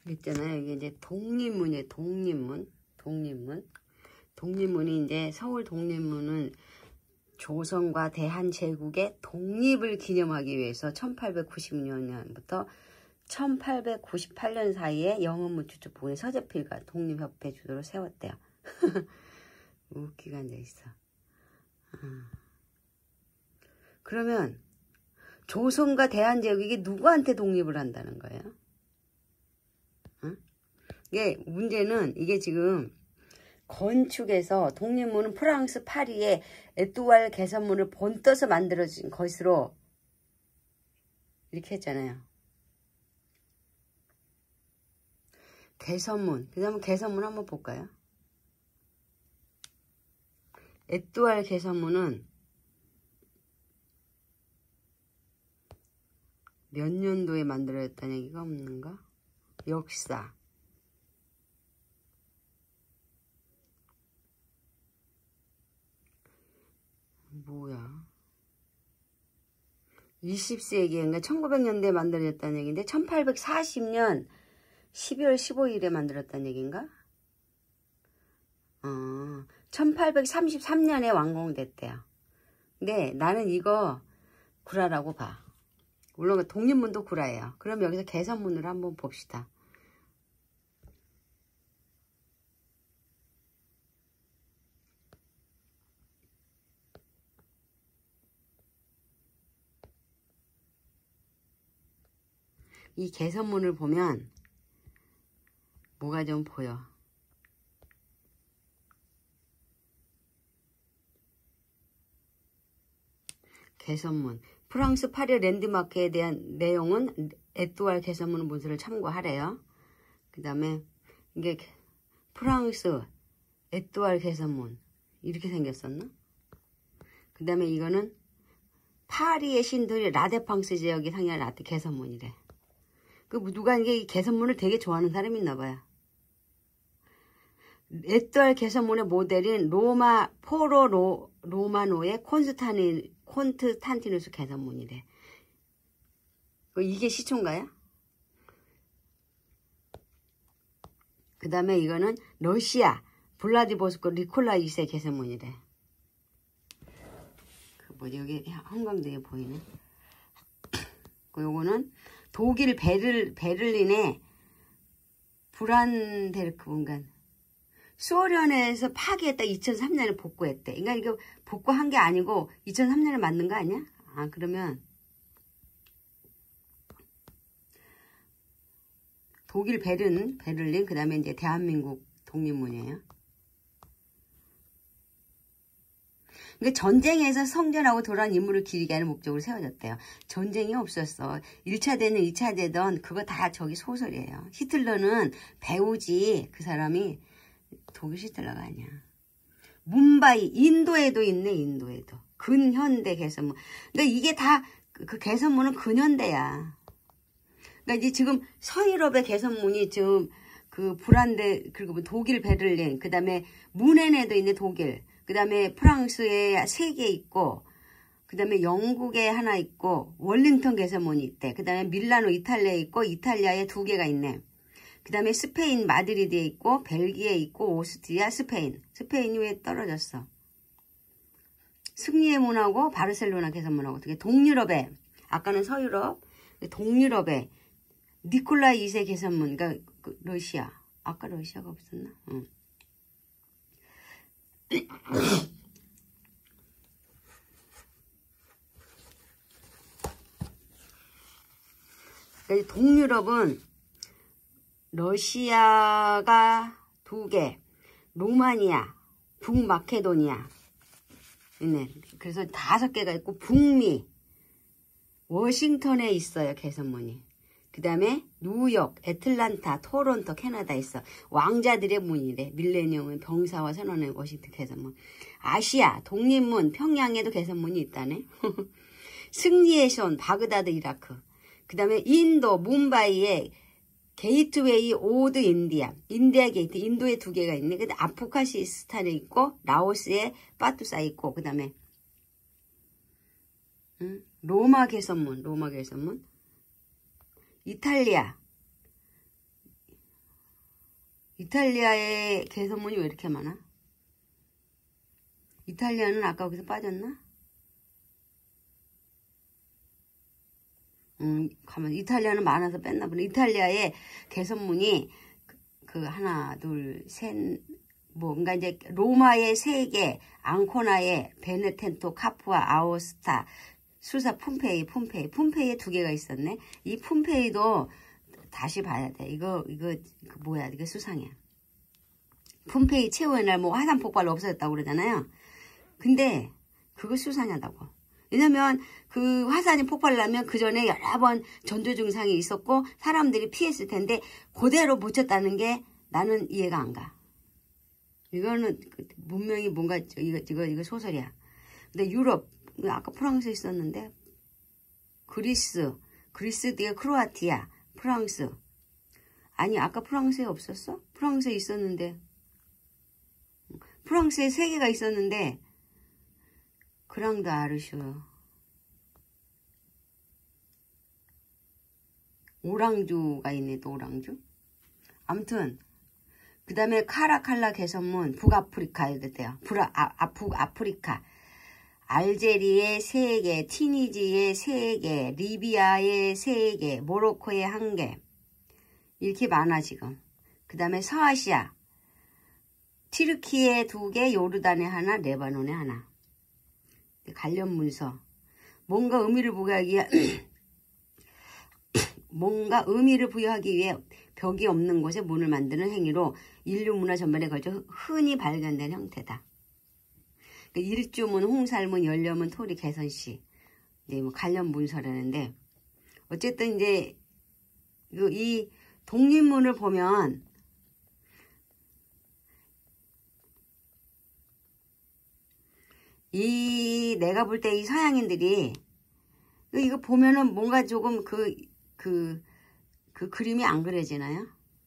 있잖아요. 이게 이제 독립문이에요. 독립문. 독립문이 이제 서울 독립문은 조선과 대한제국의 독립을 기념하기 위해서 1896년부터 1898년 사이에 영어문 주축 부근에 서재필과 독립협회 주도로 세웠대요. 웃기가 앉아있어. 그러면 조선과 대한제국이 누구한테 독립을 한다는 거예요? 이게 문제는 이게 지금 건축에서 독립문은 프랑스 파리의 에뚜알 개선문을 본떠서 만들어진 것으로 이렇게 했잖아요. 개선문. 그 다음에 개선문 한번 볼까요? 에뚜알 개선문은 몇 년도에 만들어졌다는 얘기가 없는가? 역사. 뭐야? 20세기인가 1900년대에 만들어졌다는 얘기인데 1840년 12월 15일에 만들었다는 얘기인가? 1833년에 완공됐대요. 근데 나는 이거 구라라고 봐. 물론 독립문도 구라예요. 그럼 여기서 개선문으로 한번 봅시다. 이 개선문을 보면 뭐가 좀 보여. 개선문. 프랑스 파리 랜드마크에 대한 내용은 에뚜알 개선문 문서를 참고하래요. 그 다음에 이게 프랑스 에뚜알 개선문 이렇게 생겼었나? 그 다음에 이거는 파리의 신들이 라데팡스 지역이 상영한 라떼 개선문이래. 그 누가 이게 개선문을 되게 좋아하는 사람이 있나 봐요. 에뚜알 개선문의 모델인 로마노의 콘스탄티누스 개선문이래. 이게 시초인가요? 그 다음에 이거는 러시아 블라디보스코 니콜라 2세 개선문이래. 그 뭐지 여기 형광등에 보이네. 요거는 독일 베를린의 브란데르크 본관. 소련에서 파기했다 2003년에 복구했대. 그러니까 이거 복구한 게 아니고 2003년에 만든 거 아니야? 그러면 독일 베를린 그 다음에 이제 대한민국 독립문이에요. 그러니까 전쟁에서 성전하고 돌아온 인물을 기리게 하는 목적으로 세워졌대요. 전쟁이 없었어. 1차 되든 2차 되든 그거 다 저기 소설이에요. 히틀러는 배우지. 그 사람이 독일 히틀러가 아니야. 뭄바이 인도에도 있네. 인도에도. 근현대 개선문. 그러니까 이게 다 그 개선문은 근현대야. 그러니까 이제 지금 서유럽의 개선문이 지금 그 브란데 그리고 독일 베를린 그 다음에 문헨에도 있네. 독일. 그 다음에 프랑스에 3개 있고 그 다음에 영국에 하나 있고 월링턴 개선문이 있대. 그 다음에 밀라노 이탈리아에 있고 이탈리아에 2개가 있네. 그 다음에 스페인 마드리드에 있고 벨기에 있고 오스트리아 스페인이 왜 떨어졌어? 승리의 문하고 바르셀로나 개선문하고 어떻게 동유럽에 아까는 서유럽 동유럽에 니콜라 2세 개선문 그러니까 러시아 아까 러시아가 없었나? 응. 동유럽은 러시아가 2개, 루마니아, 북마케도니아 있네. 그래서 5개가 있고 북미, 워싱턴에 있어요. 개선문이. 그 다음에 뉴욕, 애틀란타, 토론토, 캐나다 있어. 왕자들의 문이래. 밀레니엄은 병사와 선언의 워싱턴 개선문. 아시아, 독립문, 평양에도 개선문이 있다네. 승리의 손, 바그다드, 이라크. 그 다음에 인도, 뭄바이에 게이트웨이 오드 인디아 게이트, 인도에 2개가 있네. 근데 아프가니스탄에 있고, 라오스에 파투사에 있고, 그 다음에, 로마 개선문. 이탈리아, 이탈리아의 개선문이 왜 이렇게 많아? 이탈리아는 아까 거기서 빠졌나? 가만. 이탈리아는 많아서 뺐나 보네. 이탈리아의 개선문이 하나, 둘, 셋, 뭔가 이제 로마의 3개, 앙코나의 베네텐토, 카푸아, 아오스타, 수사, 폼페이에 2개가 있었네. 이 폼페이도 다시 봐야 돼. 이거 뭐야? 이거 수상해. 폼페이 최후의 날 뭐 화산 폭발로 없어졌다고 그러잖아요. 근데 그거 수상하다고. 왜냐면 그 화산이 폭발나면 그 전에 여러 번 전조 증상이 있었고 사람들이 피했을 텐데 그대로 묻혔다는 게 나는 이해가 안 가. 이거는 분명히 뭔가 이거 소설이야. 근데 유럽 아까 프랑스 있었는데 그리스 뒤에 크로아티아, 프랑스. 아니 아까 프랑스에 없었어? 프랑스에 있었는데 프랑스에 3개가 있었는데 그랑드 아르슈, 오랑주가 있네. 또 오랑주. 아무튼 그 다음에 카라칼라 개선문 북아프리카에 됐대요. 북아프리카. 알제리의 3개, 티니지의 3개, 리비아의 3개, 모로코의 1개. 이렇게 많아 지금. 그 다음에 서아시아. 튀르키에 2개, 요르단에 하나, 레바논에 하나. 관련 문서. 뭔가 의미를 부여하기 위해 벽이 없는 곳에 문을 만드는 행위로 인류 문화 전반에 걸쳐 흔히 발견된 형태다. 일주문, 홍살문, 연려문, 토리, 개선시. 이제 뭐 관련 문서라는데, 어쨌든 이제 이 독립문을 보면 내가 볼 때 이 서양인들이 이거 보면은 뭔가 조금 그 그림이 안 그려지나요?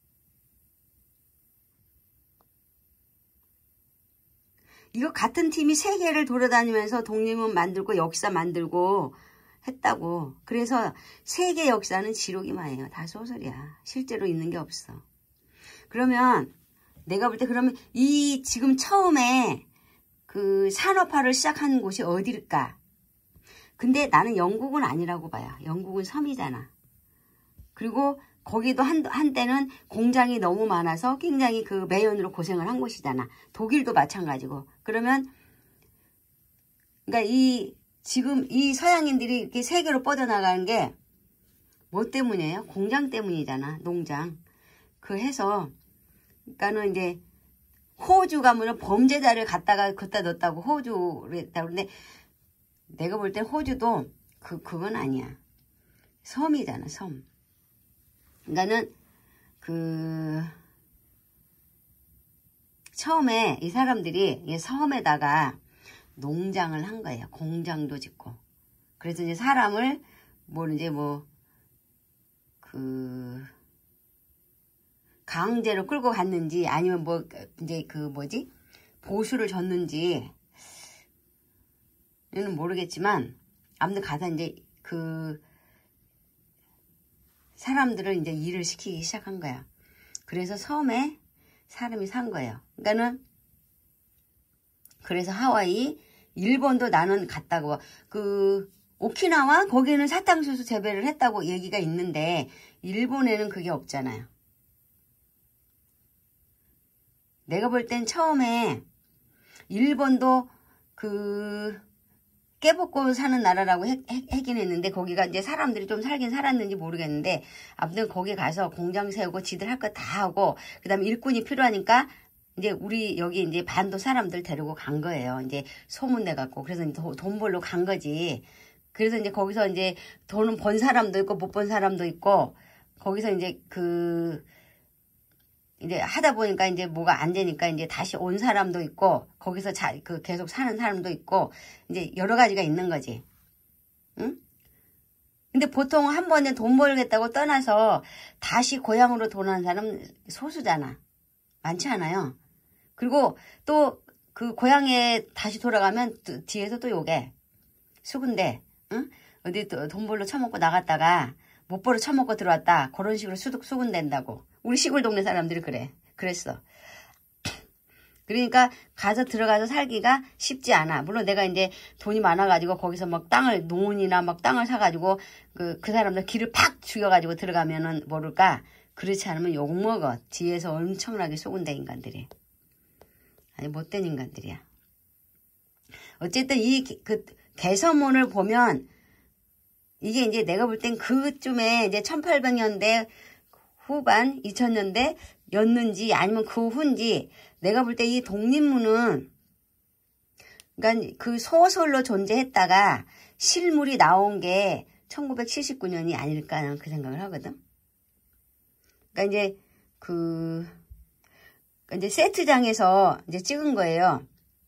이거 같은 팀이 세계를 돌아다니면서 독립문 만들고 역사 만들고 했다고. 그래서 세계 역사는 지록이만해요. 다 소설이야. 실제로 있는 게 없어. 그러면 내가 볼 때 그러면 이 지금 처음에 그 산업화를 시작한 곳이 어딜까? 근데 나는 영국은 아니라고 봐요. 영국은 섬이잖아. 그리고 거기도 한때는 공장이 너무 많아서 굉장히 그 매연으로 고생을 한 곳이잖아. 독일도 마찬가지고. 그러면 그러니까 지금 이 서양인들이 이렇게 세계로 뻗어나가는 게 뭐 때문이에요? 공장 때문이잖아. 농장. 해서 그러니까는 이제 호주 가면은 범죄자를 갖다 넣었다고 호주를 했다고. 근데 내가 볼 땐 호주도 그건 아니야. 섬이잖아, 섬. 그러니까는 처음에 이 사람들이 섬에다가 농장을 한 거예요. 공장도 짓고. 그래서 이제 사람을 강제로 끌고 갔는지 아니면 보수를 줬는지 는 모르겠지만 아무튼 가서 이제 사람들을 이제 일을 시키기 시작한 거야. 그래서 섬에 사람이 산 거예요. 그러니까는 그래서 하와이, 일본도 나는 갔다고. 오키나와 거기는 사탕수수 재배를 했다고 얘기가 있는데 일본에는 그게 없잖아요. 내가 볼 땐 처음에 일본도 깨벗고 사는 나라라고 하긴 했는데 거기가 이제 사람들이 좀 살긴 살았는지 모르겠는데 아무튼 거기 가서 공장 세우고 지들 할 거 다 하고 그다음에 일꾼이 필요하니까 이제 우리 여기 이제 반도 사람들 데리고 간 거예요. 이제 소문내 갖고 그래서 이제 돈 벌러 간 거지. 그래서 이제 거기서 이제 돈은 번 사람도 있고 못 번 사람도 있고 거기서 이제 이제 하다 보니까 이제 뭐가 안 되니까 이제 다시 온 사람도 있고 거기서 계속 사는 사람도 있고 이제 여러 가지가 있는 거지. 응? 근데 보통 한 번에 돈 벌겠다고 떠나서 다시 고향으로 돌아오는 사람은 소수잖아. 많지 않아요. 그리고 또 그 고향에 다시 돌아가면 뒤에서 또 요게 수군데 응? 어디 또 돈 벌러 처먹고 나갔다가 못 벌어 처먹고 들어왔다. 그런 식으로 수군댄다고. 우리 시골 동네 사람들이 그래. 그랬어. 그러니까 가서 들어가서 살기가 쉽지 않아. 물론 내가 이제 돈이 많아가지고 거기서 막 땅을, 농원이나 막 땅을 사가지고 그 사람들 길을 팍 죽여가지고 들어가면은 모를까. 그렇지 않으면 욕먹어. 뒤에서 엄청나게 쏘근대 인간들이. 아니, 못된 인간들이야. 어쨌든 그 개선문을 보면 이게 이제 내가 볼 땐 그쯤에 이제 1800년대 후반, 2000년대 였는지 아니면 그 후인지 내가 볼 때 이 독립문은 그러니까 그 소설로 존재했다가 실물이 나온 게 1979년이 아닐까 하는 그 생각을 하거든. 그러니까 이제 이제 세트장에서 이제 찍은 거예요.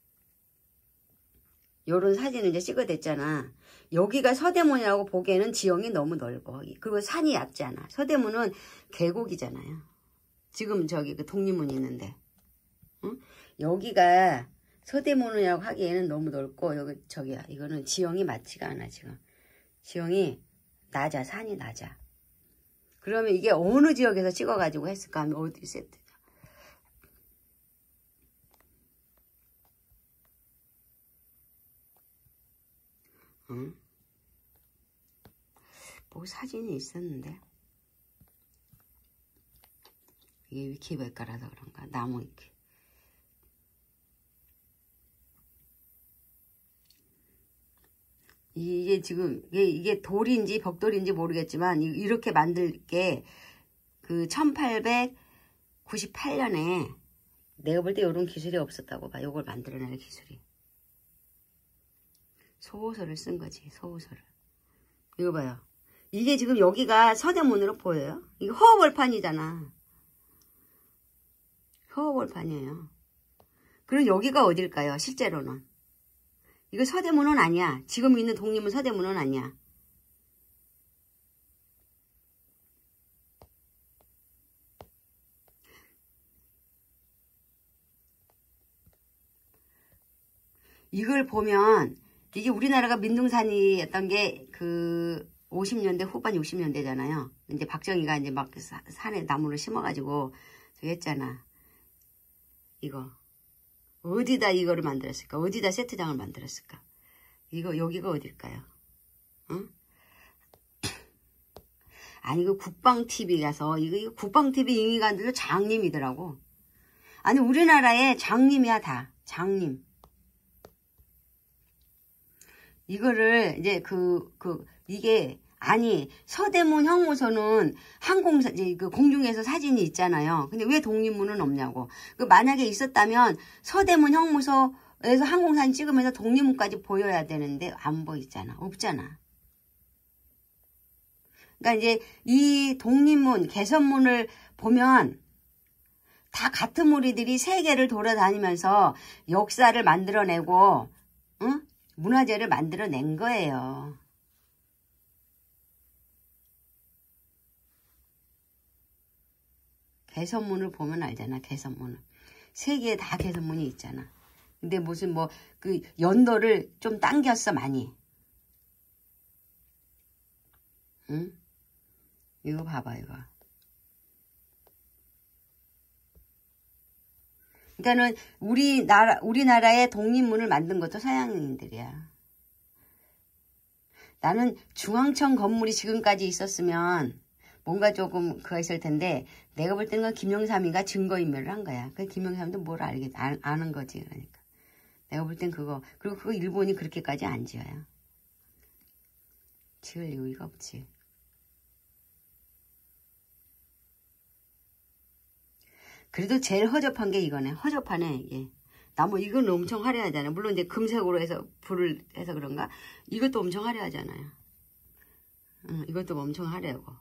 요런 사진을 이제 찍어댔잖아. 여기가 서대문이라고 보기에는 지형이 너무 넓어. 그리고 산이 얕잖아. 서대문은 계곡이잖아요. 지금 저기 그 독립문이 있는데. 응? 여기가 서대문이라고 하기에는 너무 넓고, 여기, 저기야. 이거는 지형이 맞지가 않아, 지금. 지형이 낮아, 산이 낮아. 그러면 이게 어느 지역에서 찍어가지고 했을까 하면 어디 세트. 응? 뭐 사진이 있었는데. 이게 위키백과라서 그런가? 나무 위키. 이게 지금 이게 돌인지 벽돌인지 모르겠지만 이렇게 만들 게 그 1898년에 내가 볼 때 이런 기술이 없었다고 봐. 이걸 만들어낼 기술이. 소호설을 쓴 거지. 소호설을. 이거 봐요. 이게 지금 여기가 서대문으로 보여요. 이게 허허벌판이잖아. 허허벌판이에요. 그럼 여기가 어딜까요? 실제로는. 이거 서대문은 아니야. 지금 있는 독립문 서대문은 아니야. 이걸 보면 이게 우리나라가 민둥산이었던 게 그 50년대 후반 60년대잖아요. 이제 박정희가 이제 막 산에 나무를 심어가지고 저기 했잖아. 이거. 어디다 이거를 만들었을까? 어디다 세트장을 만들었을까? 여기가 어딜까요? 응? 아니, 이거 국방TV 가서, 이거 국방TV 임의관들도 장님이더라고. 아니, 우리나라에 장님이야, 다. 장님. 이거를, 이제 이게, 아니, 서대문 형무소는 항공사, 이제 그 공중에서 사진이 있잖아요. 근데 왜 독립문은 없냐고. 만약에 있었다면 서대문 형무소에서 항공사진 찍으면서 독립문까지 보여야 되는데 안 보이잖아. 없잖아. 그러니까 이제 이 독립문, 개선문을 보면 다 같은 무리들이 세계를 돌아다니면서 역사를 만들어내고, 응? 문화재를 만들어낸 거예요. 개선문을 보면 알잖아. 개선문을. 세계에 다 개선문이 있잖아. 근데 무슨 그 연도를 좀 당겼어 많이. 응? 이거 봐봐 이거. 그러니까는 우리나라의 독립문을 만든 것도 서양인들이야. 나는 중앙청 건물이 지금까지 있었으면 뭔가 조금 그거 있을 텐데 내가 볼 때는 김영삼이가 증거인멸을 한 거야. 그 김영삼도 뭘 아는 거지. 그러니까 내가 볼 땐 그거. 그리고 그거 일본이 그렇게까지 안 지어요. 지을 이유가 없지. 그래도 제일 허접한 게 이거네. 허접하네 이게. 나무 이건 엄청 화려하잖아. 물론 이제 금색으로 해서 불을 해서 그런가. 이것도 엄청 화려하잖아요. 이것도 엄청 화려하고.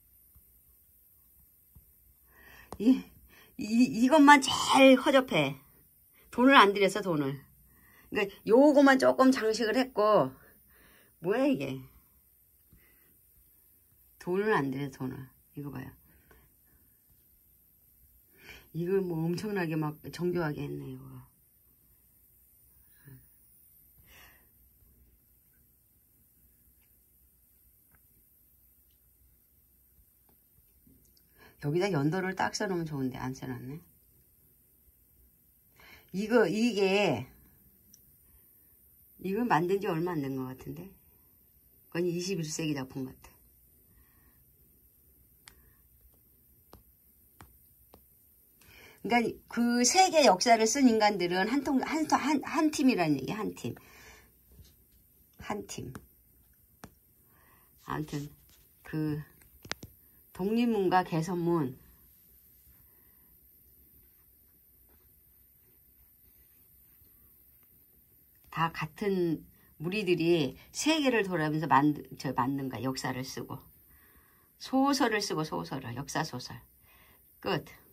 이것만 제일 허접해. 돈을 안 들였어, 돈을. 그러니까 요거만 조금 장식을 했고, 뭐야, 이게. 돈을 안 들여, 돈을. 이거 봐요. 이걸 뭐 엄청나게 막 정교하게 했네, 이거. 여기다 연도를 딱 써놓으면 좋은데 안 써놨네. 이게 만든 지 얼마 안 된 것 같은데. 그건 21세기 작품 같아. 그러니까 그 세계 역사를 쓴 인간들은 한 팀이라는 얘기, 한 팀. 아무튼, 그, 독립문과 개선문. 다 같은 무리들이 세계를 돌아가면서 만든 거야. 역사를 쓰고. 소설을 쓰고, 역사소설. 끝.